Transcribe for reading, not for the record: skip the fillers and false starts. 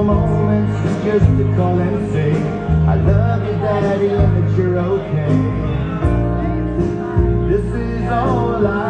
moments just to call and say I love you, Daddy, and that you're okay. This is all I